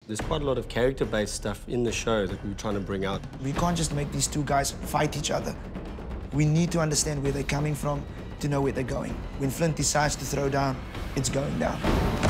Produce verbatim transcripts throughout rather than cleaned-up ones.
There's quite a lot of character-based stuff in the show that we're trying to bring out. We can't just make these two guys fight each other. We need to understand where they're coming from to know where they're going. When Flint decides to throw down, it's going down.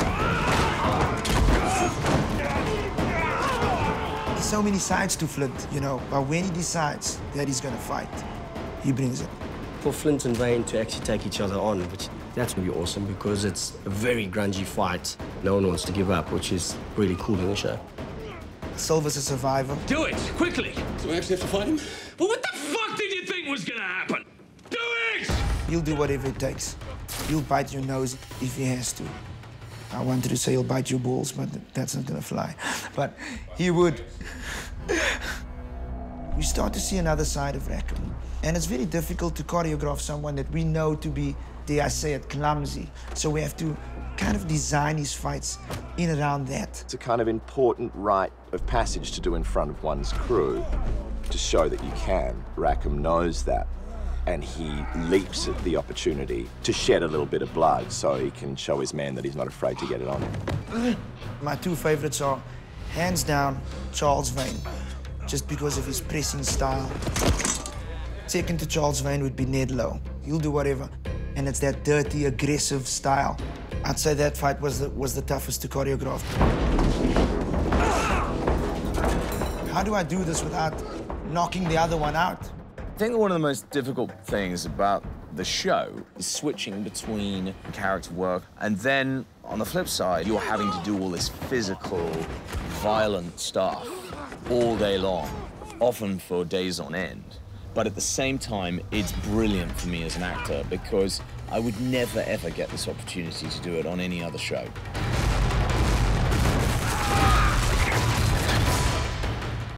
There's so many sides to Flint, you know, but when he decides that he's gonna fight, he brings it. For Flint and Vane to actually take each other on, which that's gonna be awesome because it's a very grungy fight. No one wants to give up, which is really cool in the show. Silver's a survivor. Do it, quickly! Do I actually have to fight him? Well, what the fuck did you think was gonna happen? Do it! He'll do whatever it takes. He'll bite your nose if he has to. I wanted to say he'll bite your balls, but that's not gonna fly. But he would. We start to see another side of Rackham. And it's very difficult to choreograph someone that we know to be, dare I say it, clumsy. So we have to kind of design his fights in around that. It's a kind of important rite of passage to do in front of one's crew to show that you can. Rackham knows that, and he leaps at the opportunity to shed a little bit of blood so he can show his man that he's not afraid to get it on. My two favorites are, hands down, Charles Vane, just because of his pressing style. Second to Charles Vane would be Ned Lowe. He'll do whatever, and it's that dirty, aggressive style. I'd say that fight was the, was the toughest to choreograph. How do I do this without knocking the other one out? I think one of the most difficult things about the show is switching between character work, and then, on the flip side, you're having to do all this physical, violent stuff all day long, often for days on end. But at the same time, it's brilliant for me as an actor because I would never, ever get this opportunity to do it on any other show.